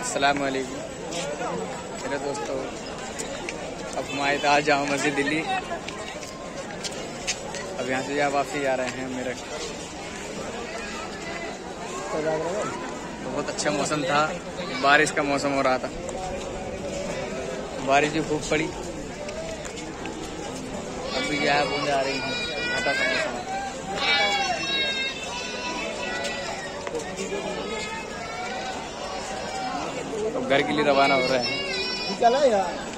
अस्सलाम वालेकुम मेरे दोस्तों। अब हम आए थे आज जामा मस्जिद दिल्ली। अब यहाँ से वापसी आ रहे हैं मेरठ। बहुत अच्छा मौसम था, बारिश का मौसम हो रहा था, बारिश भी खूब पड़ी। अभी जो है बूंदें आ रही हैं, अच्छा सा मौसम है। अब घर के लिए रवाना हो रहे हैं।